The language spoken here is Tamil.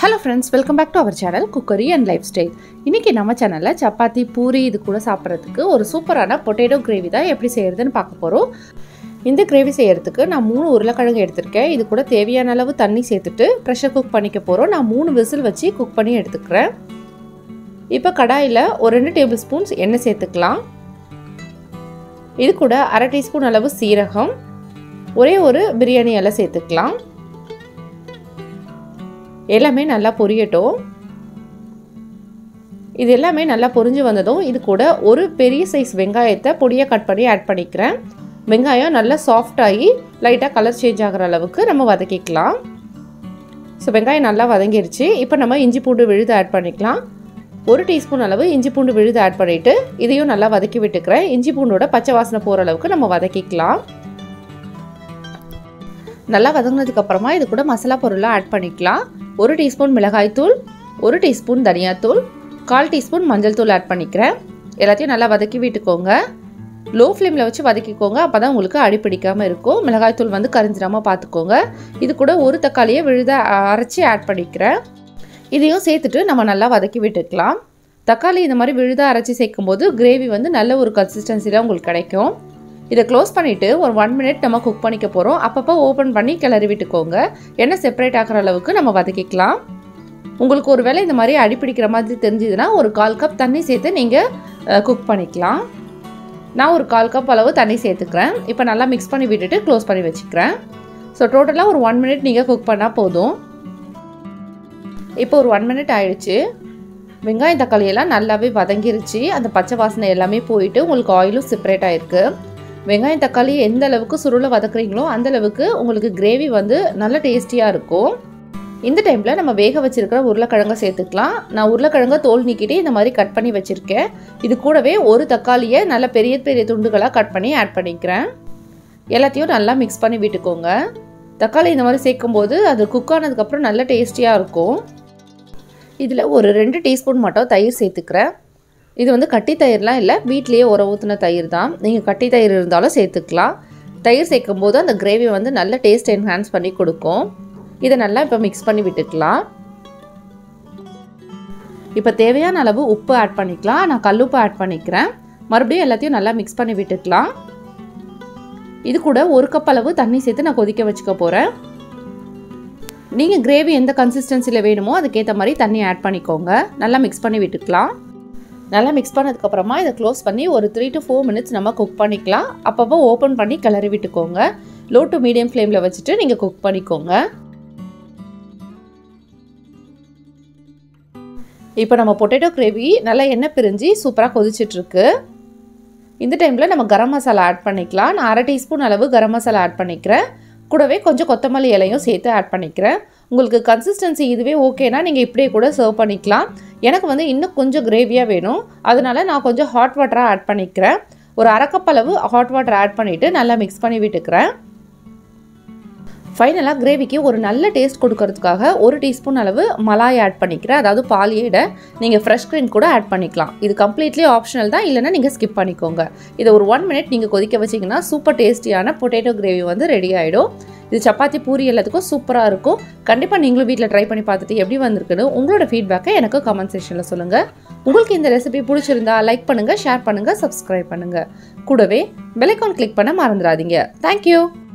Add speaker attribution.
Speaker 1: Hello friends, welcome back to our channel Cookery and Lifestyle. இன்னைக்கு நம்ம சேனல்ல சப்பாத்தி பூரி இது கூட சாப்பிடுறதுக்கு ஒரு சூப்பரான பொட்டேட்டோ கிரேவி தான் எப்படி செய்யறதுன்னு பார்க்க போறோம். இந்த கிரேவி செய்யறதுக்கு நான் 3 உருளைக்கிழங்கு எடுத்துர்க்கேன். இது கூட தேவையான அளவு தண்ணி சேர்த்துட்டு பிரஷர் குக் பண்ணிக்க போறோம். நான் 3 விசில் வச்சு குக் பண்ணி எடுத்துக்கிறேன். இப்போ கடாயில ஒரு 2 டேபிள் ஸ்பூன்ஸ் எண்ணெய் சேர்த்துக்கலாம். இது கூட 1/2 டீஸ்பூன் அளவு சீரகம், ஒரே ஒரு பிரியாணி இலை சேர்த்துக்கலாம். எல்லாமே நல்லா பொரியட்டும். இது எல்லாமே நல்லா பொரிஞ்சு வந்ததும் இது கூட ஒரு பெரிய சைஸ் வெங்காயத்தை பொடியா கட் பண்ணி ஆட் பண்ணிக்கிறேன். வெங்காயம் நல்லா சாஃப்ட் ஆகி லைட்டா கலர் சேஞ்ச் ஆகுற அளவுக்கு நம்ம வதக்கிக்கலாம். சோ வெங்காயம் நல்லா வதங்கிருச்சு. இப்போ நம்ம இஞ்சி பூண்டு விழுது ஆட் பண்ணிக்கலாம். 1 டீஸ்பூன் அளவு இஞ்சி பூண்டு விழுது ஆட் பண்ணிட்டு இதையும் நல்லா வதக்கி விட்டுக்கிறேன். இஞ்சி பூண்டோட பச்சை வாசனை போற அளவுக்கு நம்ம வதக்கிக்கலாம். நல்லா வதங்கினதுக்கு அப்புறமா இது கூட மசாலா பொருளை ஆட் பண்ணிக்கலாம். 1 டீஸ்பூன் மிளகாய் தூள், 1 டீஸ்பூன் தனியா தூள், 1/4 டீஸ்பூன் மஞ்சள் தூள் ஆட் பண்ணிக்கிறேன். எல்லாத்தையும் நல்லா வதக்கி விட்டுக்கோங்க. லோ ஃப்ளேமில் வச்சு வதக்கிக்கோங்க, அப்போ தான் உங்களுக்கு அடி பிடிக்காமல் இருக்கும். மிளகாய் தூள் வந்து கரிஞ்சிடாமல் பார்த்துக்கோங்க. இது கூட ஒரு தக்காளியை விழுத அரைச்சி ஆட் பண்ணிக்கிறேன். இதையும் சேர்த்துட்டு நம்ம நல்லா வதக்கி விட்டுக்கலாம். தக்காளி இந்த மாதிரி விழுத அரைச்சி சேர்க்கும் போது கிரேவி வந்து நல்ல ஒரு கன்சிஸ்டன்சியில் உங்களுக்கு கிடைக்கும். இதை க்ளோஸ் பண்ணிவிட்டு ஒரு 1 மினிட் நம்ம குக் பண்ணிக்க போகிறோம். அப்பப்போ ஓப்பன் பண்ணி கிளறி விட்டுக்கோங்க. எண்ணெய் செப்பரேட் ஆகிற அளவுக்கு நம்ம வதக்கிக்கலாம். உங்களுக்கு ஒரு வேளை இந்த மாதிரி அடிப்பிடிக்கிற மாதிரி தெரிஞ்சதுன்னா ஒரு 1/4 கப் தண்ணி சேர்த்து நீங்கள் குக் பண்ணிக்கலாம். நான் ஒரு 1/4 கப் அளவு தண்ணி சேர்த்துக்கிறேன். இப்போ நல்லா மிக்ஸ் பண்ணி விட்டுட்டு க்ளோஸ் பண்ணி வச்சுக்கிறேன். ஸோ டோட்டலாக ஒரு 1 மினிட் நீங்கள் குக் பண்ணால் போதும். இப்போ ஒரு 1 மினிட் ஆயிடுச்சு. வெங்காயம் தக்காளியெல்லாம் நல்லாவே வதங்கிருச்சு. அந்த பச்சை வாசனை எல்லாமே போயிட்டு உங்களுக்கு ஆயிலும் செப்பரேட் ஆகிருக்கு. வெங்காயம் தக்காளி எந்த அளவுக்கு சுருளை வதக்குறீங்களோ அந்த அளவுக்கு உங்களுக்கு கிரேவி வந்து நல்ல டேஸ்டியாக இருக்கும். இந்த டைமில் நம்ம வேக வச்சுருக்கிற உருளைக்கிழங்கை சேர்த்துக்கலாம். நான் உருளைக்கிழங்கை தோல் நீக்கிட்டு இந்த மாதிரி கட் பண்ணி வச்சுருக்கேன். இது கூடவே ஒரு தக்காளியை நல்ல பெரிய பெரிய துண்டுகளாக கட் பண்ணி ஆட் பண்ணிக்கிறேன். எல்லாத்தையும் நல்லா மிக்ஸ் பண்ணி விட்டுக்கோங்க. தக்காளி இந்த மாதிரி சேர்க்கும்போது அது குக் ஆனதுக்கப்புறம் நல்ல டேஸ்டியாக இருக்கும். இதில் ஒரு 2 டீஸ்பூன் மட்டும் தயிர் சேர்த்துக்கிறேன். இது வந்து கட்டி தயிர்லாம் இல்லை, வீட்லேயே உர ஊற்றின தயிர் தான். நீங்கள் கட்டி தயிர் இருந்தாலும் சேர்த்துக்கலாம். தயிர் சேர்க்கும் போது அந்த கிரேவி வந்து நல்ல டேஸ்ட் என்ஹான்ஸ் பண்ணி கொடுக்கும். இதை நல்லா இப்போ மிக்ஸ் பண்ணி விட்டுக்கலாம். இப்போ தேவையான அளவு உப்பு ஆட் பண்ணிக்கலாம். நான் கல்லுப்பு ஆட் பண்ணிக்கிறேன். மறுபடியும் எல்லாத்தையும் நல்லா மிக்ஸ் பண்ணி விட்டுக்கலாம். இது கூட 1 கப் அளவு தண்ணி சேர்த்து நான் கொதிக்க வச்சுக்க போகிறேன். நீங்கள் கிரேவி எந்த கன்சிஸ்டன்சியில் வேணுமோ அதுக்கேற்ற மாதிரி தண்ணி ஆட் பண்ணிக்கோங்க. நல்லா மிக்ஸ் பண்ணி விட்டுக்கலாம். நல்லா மிக்ஸ் பண்ணதுக்கப்புறமா இதை க்ளோஸ் பண்ணி ஒரு 3 to 4 மினிட்ஸ் நம்ம குக் பண்ணிக்கலாம். அப்பப்போ ஓப்பன் பண்ணி கிளறி விட்டுக்கோங்க. லோ டு மீடியம் ஃப்ளேமில் வச்சுட்டு நீங்கள் குக் பண்ணிக்கோங்க. இப்போ நம்ம பொட்டேட்டோ கிரேவி நல்லா எண்ணெய் பிரிஞ்சு சூப்பராக கொதிச்சிட்ருக்கு. இந்த டைமில் நம்ம கரம் மசாலா ஆட் பண்ணிக்கலாம். நான் 1/2 டீஸ்பூன் அளவு கரம் மசாலா ஆட் பண்ணிக்கிறேன். கூடவே கொஞ்சம் கொத்தமல்லி இலையும் சேர்த்து ஆட் பண்ணிக்கிறேன். உங்களுக்கு கன்சிஸ்டன்சி இதுவே ஓகேனா நீங்கள் இப்படியே கூட சர்வ் பண்ணிக்கலாம். எனக்கு வந்து இன்னும் கொஞ்சம் கிரேவியாக வேணும், அதனால நான் கொஞ்சம் ஹாட் வாட்டராக ஆட் பண்ணிக்கிறேன். ஒரு 1/2 கப் அளவு ஹாட் வாட்டர் ஆட் பண்ணிவிட்டு நல்லா மிக்ஸ் பண்ணி விட்டுக்கிறேன். ஃபைனலாக கிரேவிக்கு ஒரு நல்ல டேஸ்ட் கொடுக்கறதுக்காக 1 டீஸ்பூன் அளவு மலாய் ஆட் பண்ணிக்கிறேன். அதாவது பால் ஏடை நீங்கள் ஃப்ரெஷ் க்ரீம் கூட ஆட் பண்ணிக்கலாம். இது கம்ப்ளீட்லி ஆப்ஷனல் தான், இல்லைனா நீங்கள் ஸ்கிப் பண்ணிக்கோங்க. இதை ஒரு 1 மினிட் நீங்கள் கொதிக்க வச்சிங்கன்னா சூப்பர் டேஸ்டியான பொட்டேட்டோ கிரேவி வந்து ரெடி ஆகிடும். இது சப்பாத்தி பூரி எல்லாத்துக்கும் சூப்பராக இருக்கும். கண்டிப்பாக நீங்களும் வீட்டில் ட்ரை பண்ணி பார்த்துட்டு எப்படி வந்திருக்குன்னு உங்களோட ஃபீட்பேக்கை எனக்கு கமெண்ட் செக்ஷனில் சொல்லுங்கள். உங்களுக்கு இந்த ரெசிபி பிடிச்சிருந்தா லைக் பண்ணுங்கள், ஷேர் பண்ணுங்கள், சப்ஸ்கிரைப் பண்ணுங்கள். கூடவே பெல் ஐகான் கிளிக் பண்ண மறந்துடாதீங்க. தேங்க்யூ.